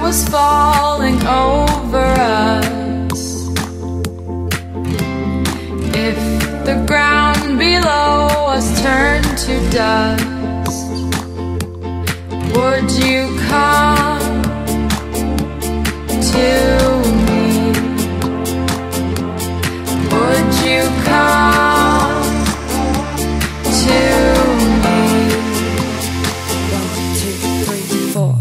was falling over us, if the ground below us turned to dust, would you come to me? Would you come to me? 1, 2, 3, 4.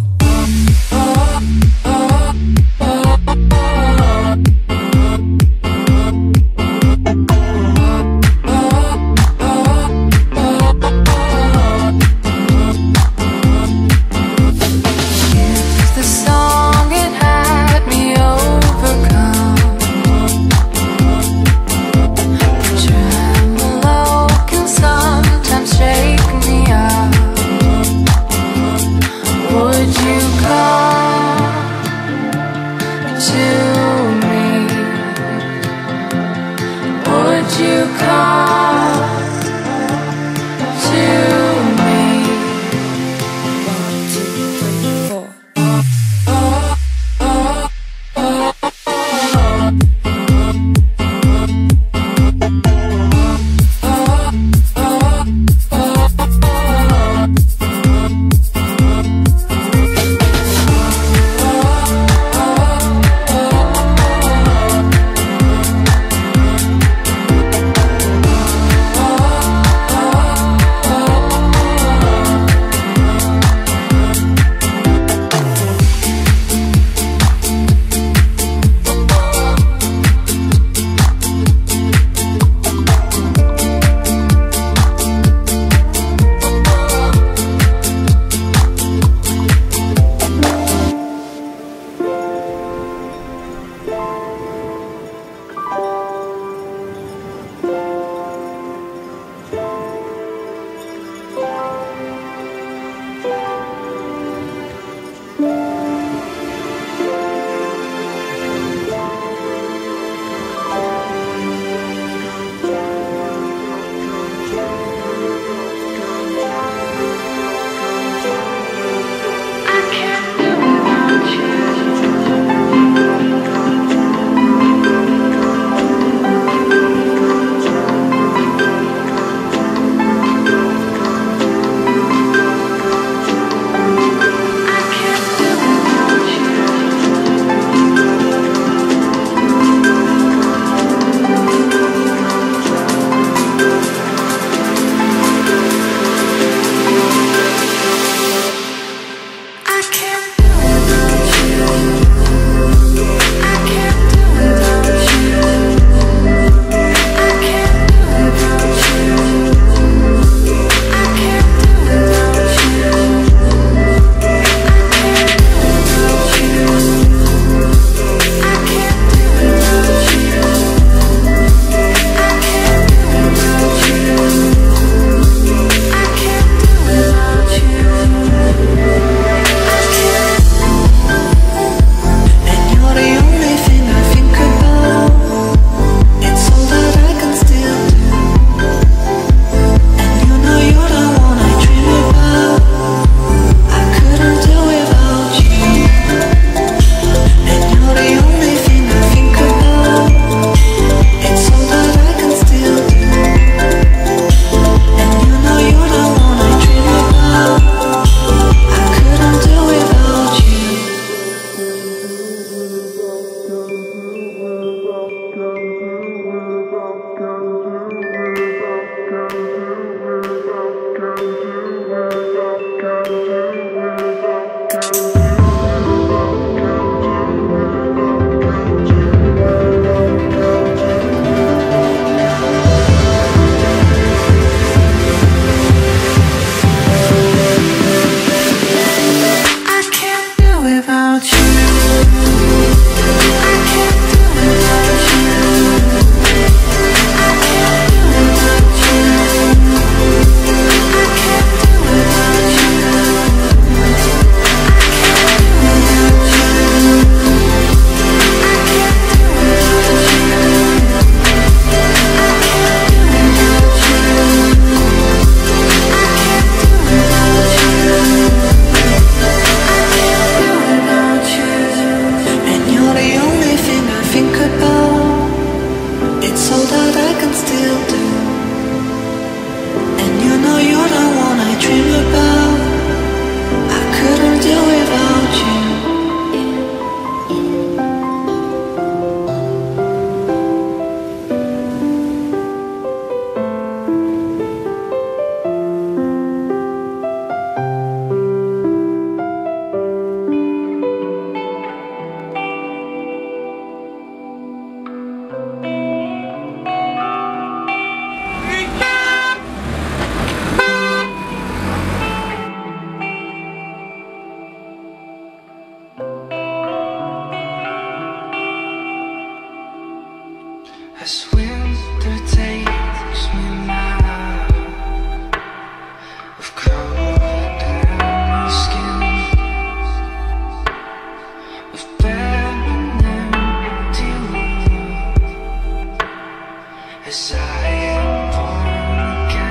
do without you. As winter takes me now, of cold and skin, of bare and empty wood, as I am born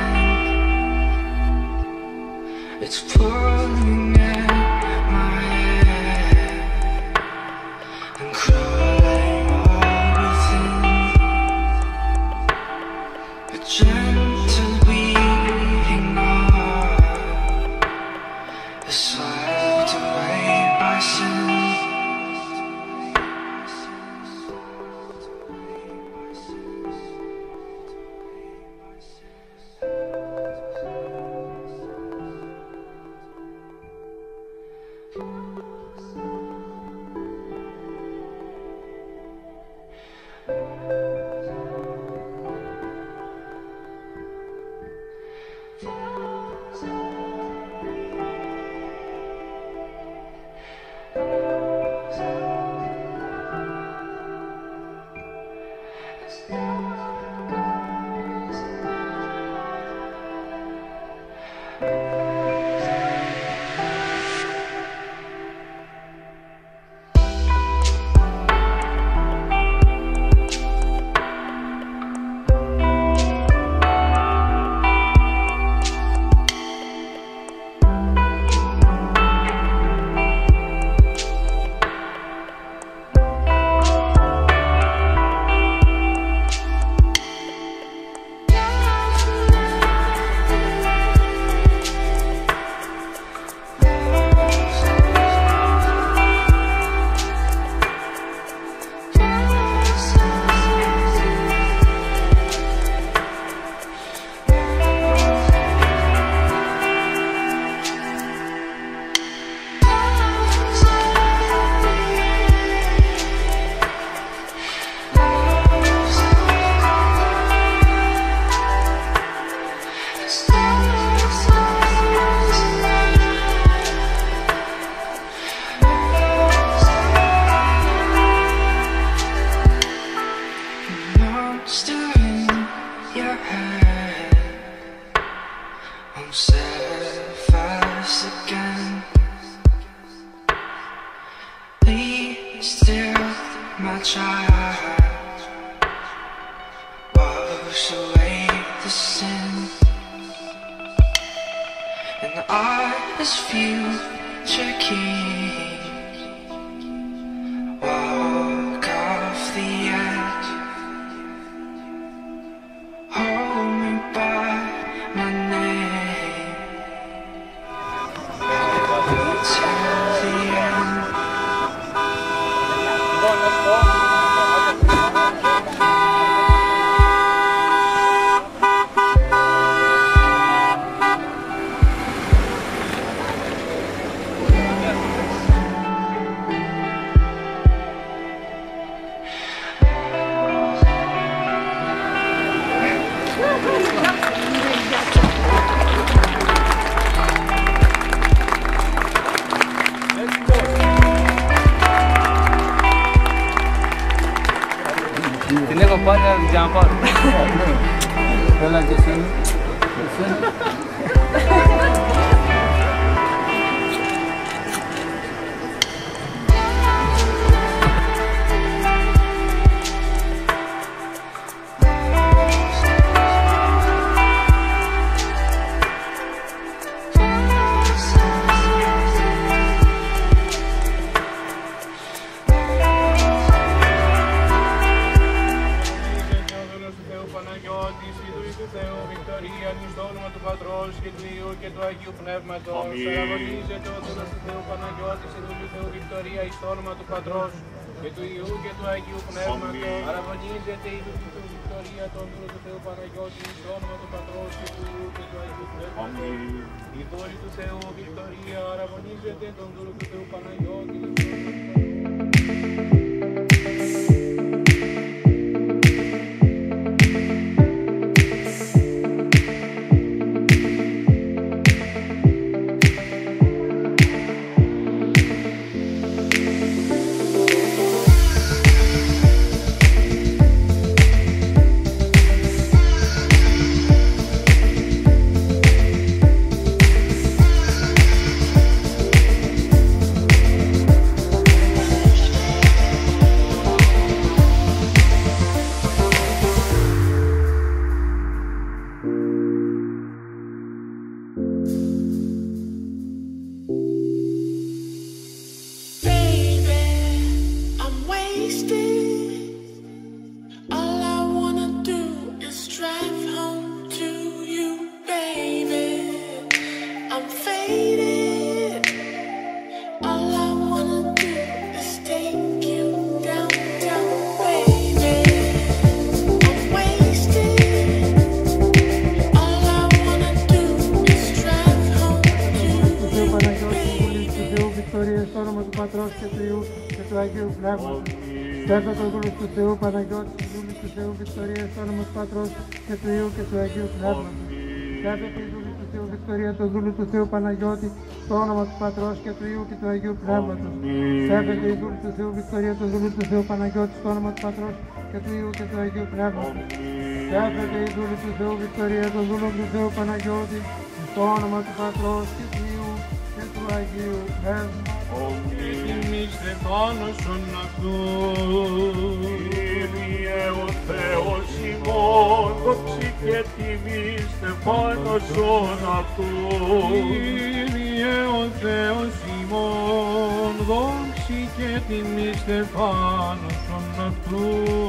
again, it's pulling at my hair and crawling all within. A gentle beating heart is swept away by sin. Monster in your head won't surface again. Be still, my child. Wash away the sin, and the eyes future key. Walk off the edge. Hold me by my name till the end. Tiene acompaña el Jean-Paul. Hola, Jason. Παναγιώτης, Υιού και του Πατρός και του Υιού και του Αγίου Πνεύματος. Αγωνίζεται ο Θεός του Θεού Θεού Παναγιώτης, η δούλη Θεού Βικτωρία, εις το όνομα του Πατρός και του Υιού και του Αγίου Πνεύματος. Παραγωνίζεται η δούλη Θεού Βικτωρία, τον δούλο του Θεού Παναγιώτη, εις το όνομα του Πατρός και του Υιού και του Αγίου Πνεύματος. Η δούλη του Θεού Βικτωρία, παραγωνίζεται τον δούλο του Θεού Παναγιώτη, εις το όνομα του Πατρός. Στο όνομα του Πατρός και του Υιού και του Αγίου Πνεύματος. Στέφτε τον δούλο του Θεού Παναγιώτη, τη δούλη του Θεού Βικτωρία, στο όνομα του Πατρός και του Υιού και του Αγίου Πνεύματος. Στέφτε τη δούλη του Θεού Βικτωρία, τον δούλο του Θεού Παναγιώτη, στο όνομα του Πατρός και του Υιού και του Αγίου Πνεύματος. Στέφτε τη δούλη του Θεού Βικτωρία, τον δούλο του Θεού Παναγιώτη, στο όνομα του Πατρός και του Υιού και του Αγίου Πνεύματος. Στέφτε η δούλη του Θεού Βικτωρία, τον δούλο του Θεού Παναγιώτη, στο όνομα του Πατρός και του Υιού και του Αγίου Πνεύματος. Τιμής Στεφάνωσον αυτού. Κύριε ο Θεός ημών, δόξη και τιμή Στεφάνωσον αυτού. Κύριε ο Θεός ημών, δόξη και τιμή Στεφάνωσον αυτού.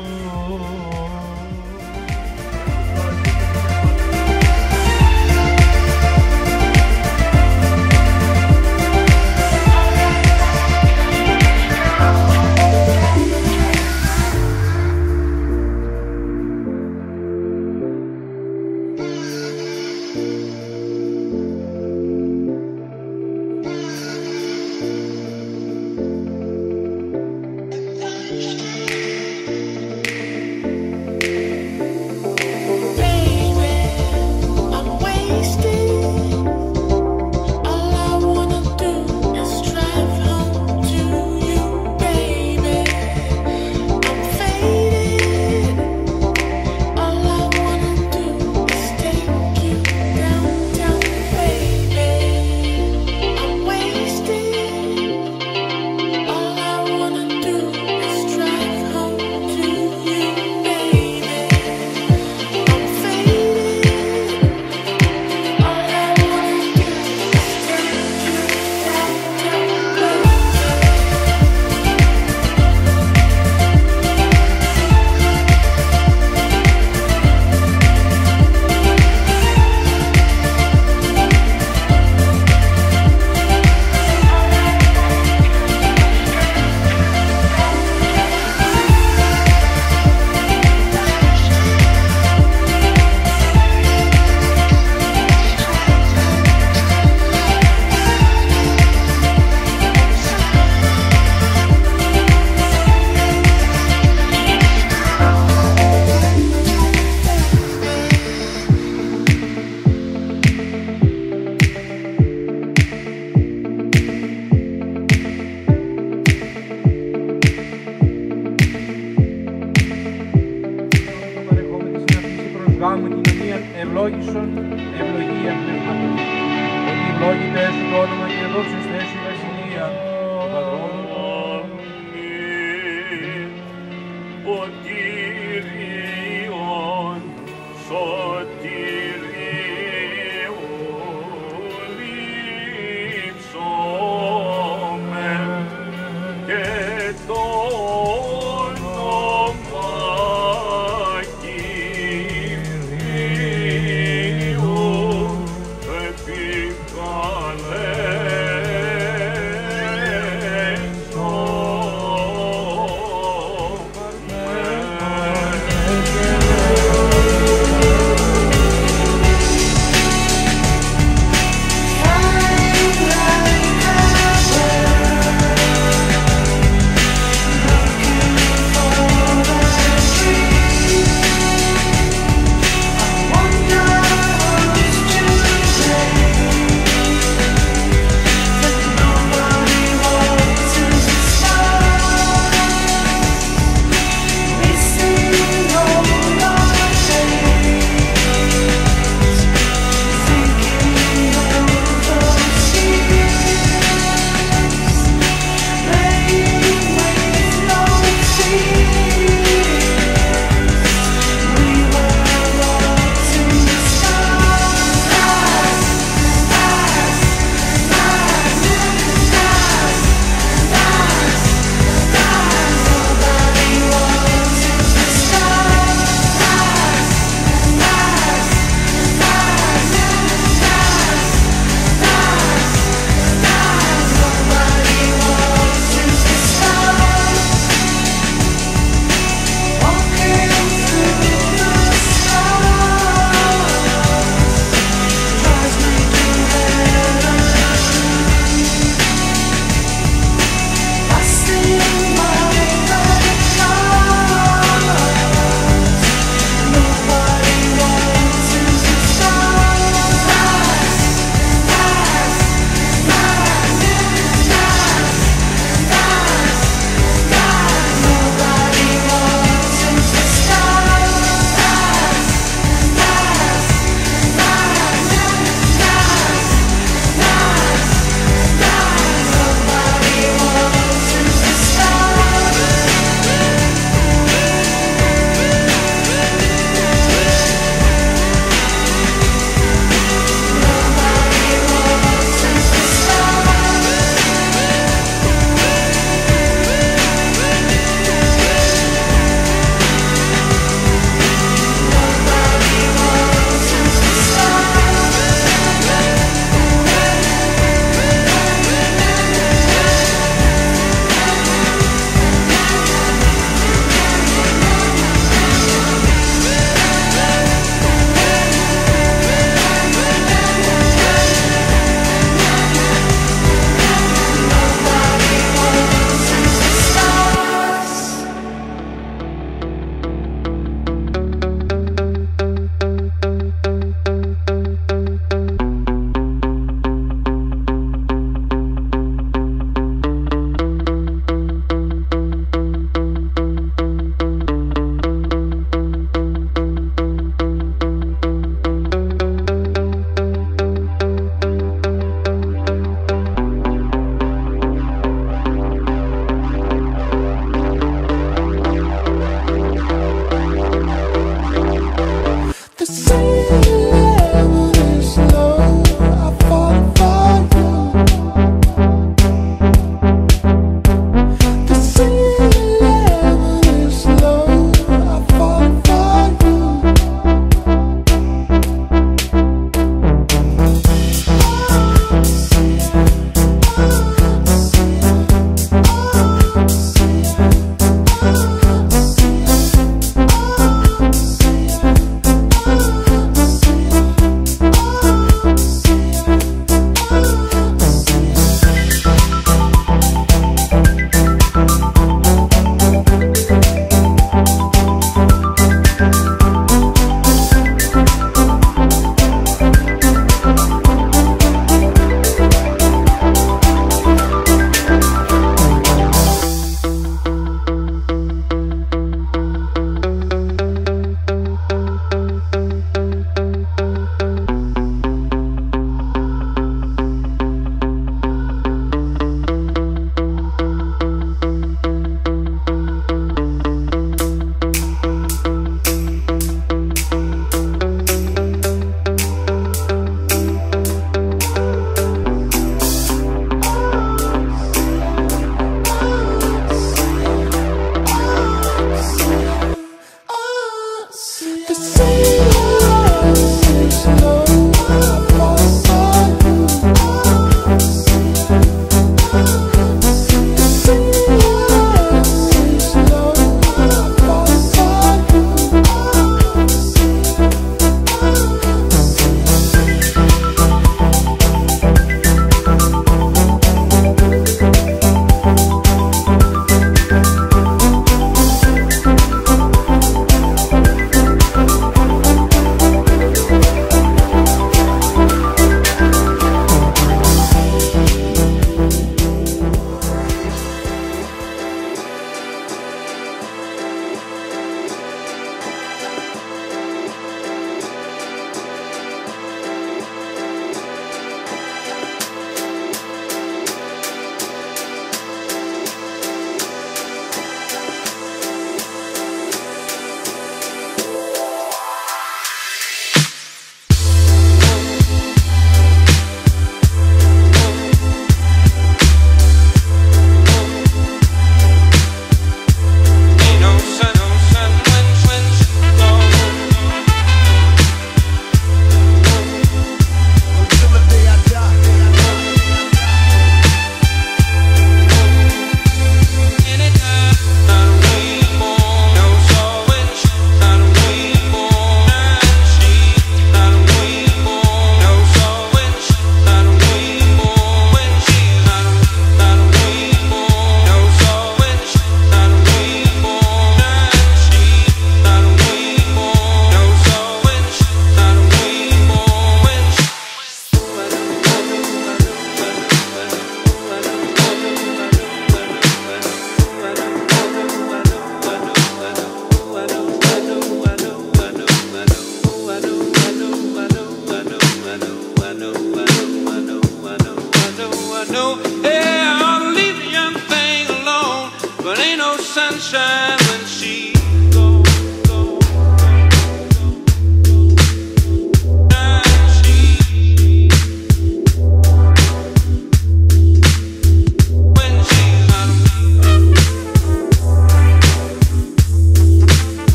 γάμου κοινωνία ευλόγησον, ευλογία πνευματική. Ότι ευλόγητε έσου το όνομα και δόξες θέσου